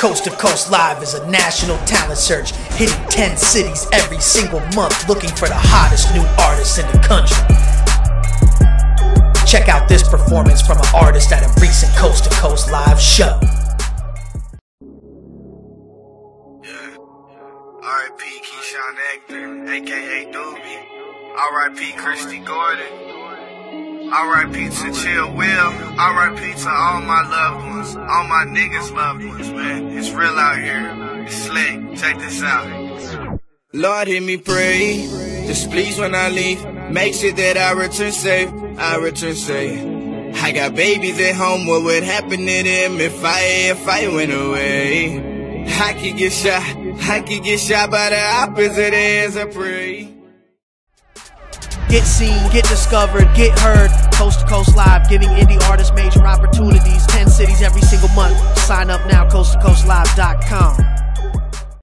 Coast to Coast Live is a national talent search, hitting 10 cities every single month, looking for the hottest new artists in the country. Check out this performance from an artist at a recent Coast to Coast Live show. R.I.P. Keyshawn Hector, a.k.a. Doobie. R.I.P. Christy Gordon. R.I.P. to Chill Will. R.I.P. to all my loved ones. All my niggas' loved ones, man. It's real out here. It's slick. Check this out. Lord, hear me pray. Just please when I leave, make sure that I return safe. I return safe. I got babies at home. What would happen to them if I went away? I could get shot by the opposite ends of prey. Get seen, get discovered, get heard. Coast to Coast Live, giving indie artists major opportunities. 10 cities every single month. Sign up now, coasttocoastlive.com.